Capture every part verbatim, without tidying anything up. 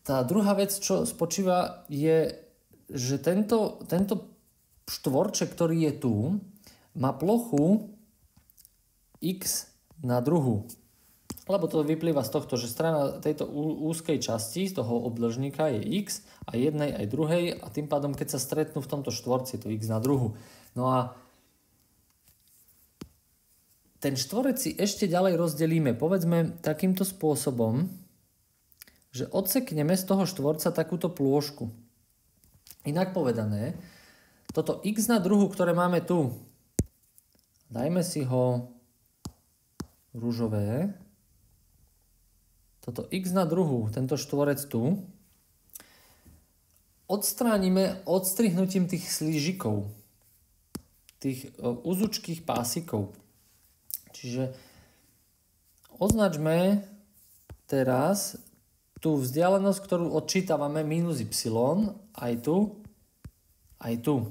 tá druhá vec, čo spočíva, je, že tento, tento štvorček, ktorý je tu, má plochu x na druhu. Lebo to vyplýva z tohto, že strana tejto úzkej časti z toho obdĺžnika je x a jednej aj druhej a tým pádom, keď sa stretnú v tomto štvorci, to x na druhu. No a ten štvorec si ešte ďalej rozdelíme, povedzme takýmto spôsobom, že odsekneme z toho štvorca takúto plôžku. Inak povedané, toto x na druhu, ktoré máme tu, dajme si ho ružové, toto x na druhu, tento štvorec tu, odstránime odstrihnutím tých slížikov, tých uzučkých pásikov. Čiže označme teraz tú vzdialenosť, ktorú odčítavame minus y, aj tu, aj tu.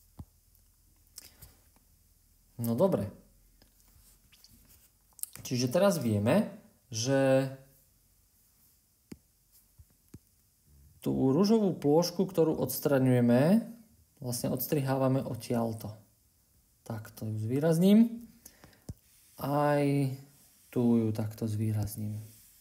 No dobre. Čiže teraz vieme, že tú ružovú plôžku, ktorú odstraňujeme, vlastne odstrihávame odtiaľto. Takto ju zvýrazním. Aj tu ju takto zvýrazním.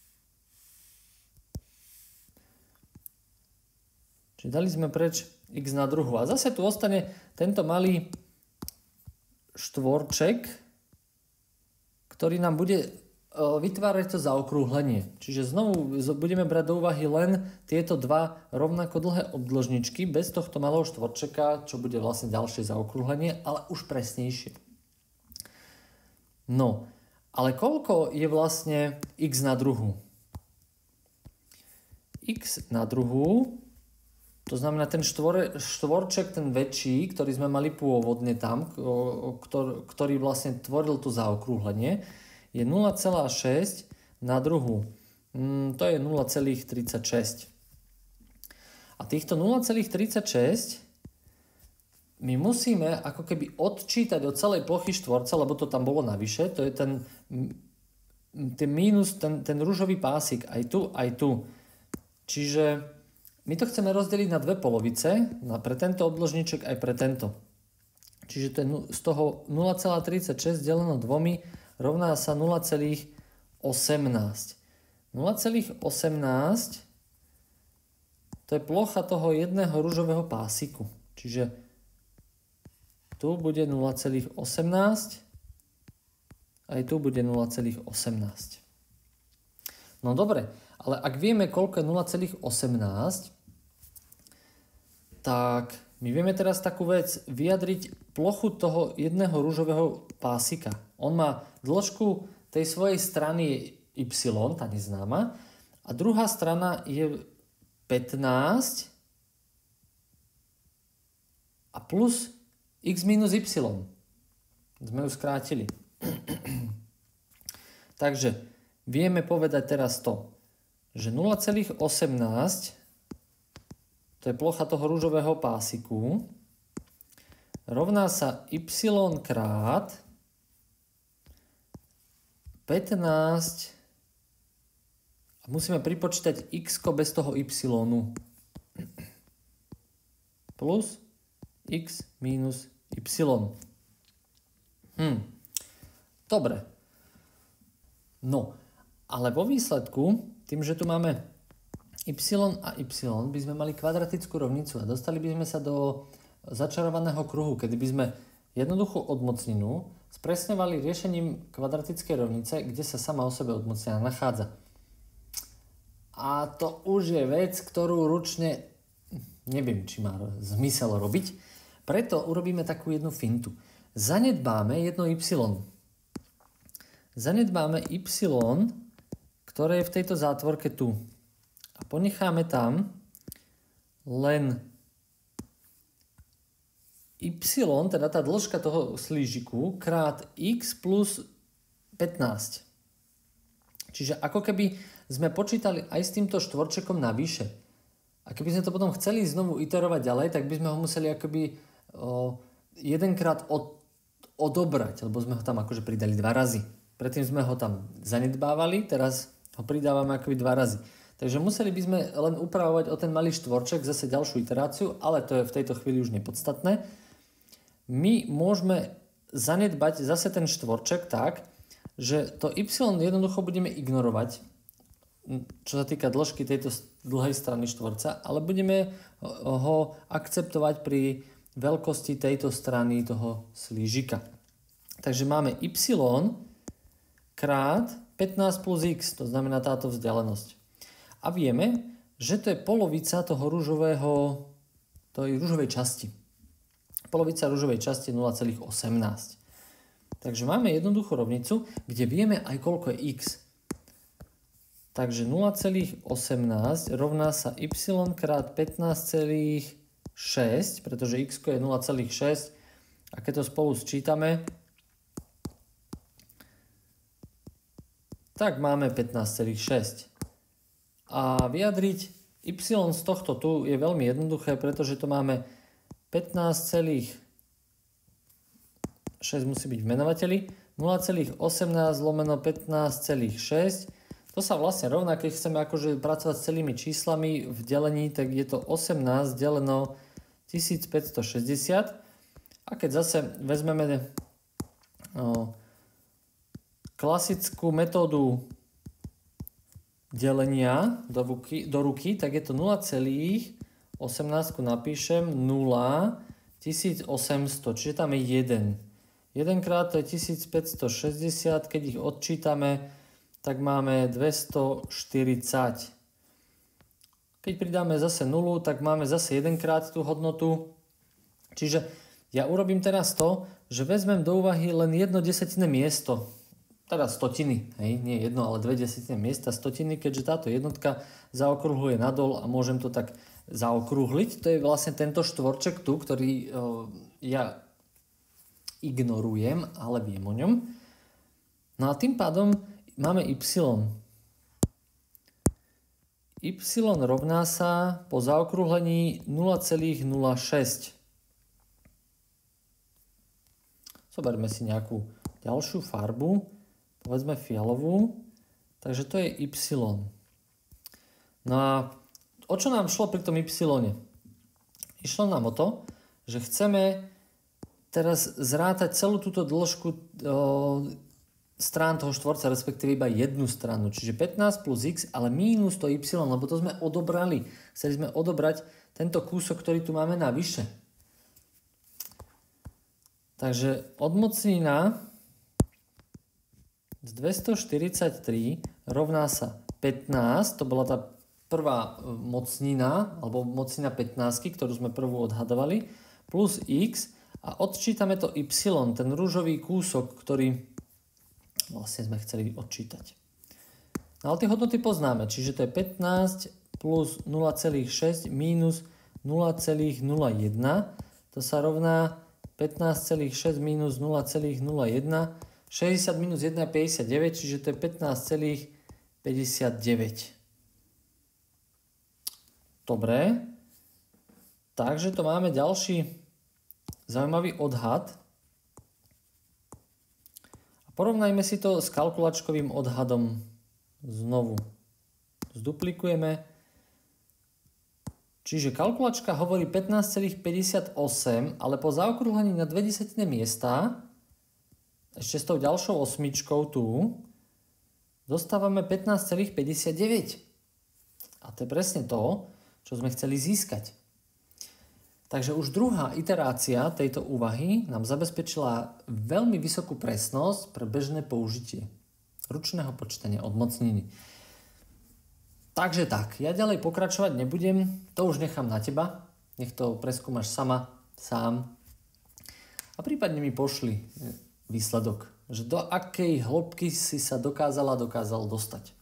Čiže dali sme preč x na druhu. A zase tu ostane tento malý štvorček, ktorý nám bude vytvárať to zaokrúhlenie. Čiže znovu budeme brať do úvahy len tieto dva rovnako dlhé obdĺžničky bez tohto malého štvorčeka, čo bude vlastne ďalšie zaokrúhlenie, ale už presnejšie. No, ale koľko je vlastne x na druhu? X na druhu, to znamená ten štvore, štvorček, ten väčší, ktorý sme mali pôvodne tam, ktorý, ktorý vlastne tvoril to zaokrúhlenie, je nula celá šesť na druhu. Mm, to je nula celá tridsaťšesť. A týchto nula celá tridsaťšesť my musíme ako keby odčítať od celej plochy štvorca, lebo to tam bolo navyše, to je ten, ten mínus, ten, ten ružový pásik, aj tu, aj tu. Čiže my to chceme rozdeliť na dve polovice, na pre tento obdĺžniček aj pre tento. Čiže to je z toho nula celá tridsaťšesť deleno dvomi rovná sa nula celá osemnásť. nula celá osemnásť to je plocha toho jedného ružového pásiku. Čiže tu bude nula celá osemnásť, aj tu bude nula celá osemnásť. No dobre, ale ak vieme, koľko je nula celá osemnásť, tak my vieme teraz takú vec vyjadriť plochu toho jedného ružového pásika. On má dĺžku tej svojej strany y, tá neznáma, a druhá strana je pätnásť a plus x minus y. Sme ju skrátili. Takže vieme povedať teraz to, že nula celá osemnásť to je plocha toho ružového pásiku, rovná sa y krát pätnásť a musíme pripočítať x bez toho y plus x minus y. Hm. Dobre. No, ale vo výsledku, tým, že tu máme y a y, by sme mali kvadratickú rovnicu a dostali by sme sa do začarovaného kruhu, kedy by sme jednoduchú odmocninu spresňovali riešením kvadratickej rovnice, kde sa sama o sebe odmocnina nachádza. A to už je vec, ktorú ručne neviem, či má zmysel robiť. Preto urobíme takú jednu fintu. Zanedbáme jedno y. Zanedbáme y, ktoré je v tejto zátvorke tu. A ponecháme tam len y, teda tá dĺžka toho slížiku, krát x plus pätnásť. Čiže ako keby sme počítali aj s týmto štvorčekom navyše. A keby sme to potom chceli znovu iterovať ďalej, tak by sme ho museli akoby o, jedenkrát od, odobrať, lebo sme ho tam akože pridali dva razy. Predtým sme ho tam zanedbávali, teraz ho pridávame akoby dva razy. Takže museli by sme len upravovať o ten malý štvorček, zase ďalšiu iteráciu, ale to je v tejto chvíli už nepodstatné. My môžeme zanedbať zase ten štvorček tak, že to y jednoducho budeme ignorovať, čo sa týka dĺžky tejto dlhej strany štvorca, ale budeme ho akceptovať pri veľkosti tejto strany toho slížika. Takže máme y krát pätnásť plus x, to znamená táto vzdialenosť. A vieme, že to je polovica toho ružového, tej ružovej časti. Polovica ružovej časti je nula celá osemnásť. Takže máme jednoduchú rovnicu, kde vieme aj koľko je x. Takže nula celá osemnásť rovná sa y krát pätnásť celá šesť, pretože x je nula celá šesť. A keď to spolu sčítame, tak máme pätnásť celá šesť. A vyjadriť y z tohto tu je veľmi jednoduché, pretože tu máme pätnásť celá šesť musí byť v menovateli, nula celá osemnásť lomeno pätnásť celá šesť. To sa vlastne rovná, keď chceme akože pracovať s celými číslami v delení, tak je to osemnásť deleno tisícpäťstošesťdesiat. A keď zase vezmeme no, klasickú metódu delenia do ruky, do ruky, tak je to nula celá osemnásť napíšem nula tisícosemsto, čiže tam je jeden. jeden krát to je tisícpäťstošesťdesiat, keď ich odčítame, tak máme dvestoštyridsať. Keď pridáme zase nulu, tak máme zase jeden krát tú hodnotu. Čiže ja urobím teraz to, že vezmem do úvahy len jedno desatinné miesto. Teda stotiny, hej, nie jedno, ale dve desatinné miesta, stotiny, keďže táto jednotka zaokrúhluje nadol a môžem to tak zaokrúhliť. To je vlastne tento štvorček tu, ktorý o, ja ignorujem, ale viem o ňom. No a tým pádom máme y. Y rovná sa po zaokrúhlení nula celá nula šesť. Zoberme si nejakú ďalšiu farbu. Povedzme fialovú, takže to je y. No a o čo nám šlo pri tom y? Išlo nám o to, že chceme teraz zrátať celú túto dĺžku o, strán toho štvorca, respektíve iba jednu stranu, čiže pätnásť plus x, ale mínus to y, lebo to sme odobrali. Chceli sme odobrať tento kúsok, ktorý tu máme navyše. Takže odmocnina z dvestoštyridsaťtri rovná sa pätnásť, to bola tá prvá mocnina, alebo mocnina pätnásť, ktorú sme prvú odhadovali, plus x a odčítame to y, ten ružový kúsok, ktorý vlastne sme chceli odčítať. No ale tie hodnoty poznáme, čiže to je pätnásť plus nula celá šesť mínus nula celá nula jeden, to sa rovná pätnásť celá šesť mínus nula celá nula jeden, šesťdesiat minus jeden je päťdesiatdeväť, čiže to je pätnásť celá päťdesiatdeväť. Dobre. Takže to máme ďalší zaujímavý odhad. A porovnajme si to s kalkulačkovým odhadom znovu. Zduplikujeme. Čiže kalkulačka hovorí pätnásť celá päťdesiatosem, ale po zaokrúhlení na dve desatinné miesta ešte s tou ďalšou osmičkou tu dostávame pätnásť celá päťdesiatdeväť. A to je presne to, čo sme chceli získať. Takže už druhá iterácia tejto úvahy nám zabezpečila veľmi vysokú presnosť pre bežné použitie ručného počítania odmocniny. Takže tak, ja ďalej pokračovať nebudem, to už nechám na teba, nech to preskúmaš sama, sám a prípadne mi pošli výsledok, že do akej hĺbky si sa dokázala, dokázal dostať.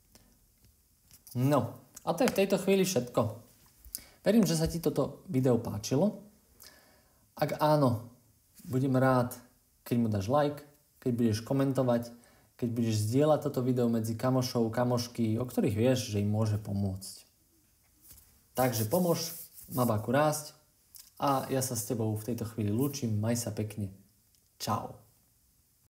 No, a to je v tejto chvíli všetko. Verím, že sa ti toto video páčilo. Ak áno, budem rád, keď mu dáš like, keď budeš komentovať, keď budeš zdieľať toto video medzi kamošov, kamošky, o ktorých vieš, že im môže pomôcť. Takže pomôž Mabáku rásť a ja sa s tebou v tejto chvíli lúčim. Maj sa pekne. Čau.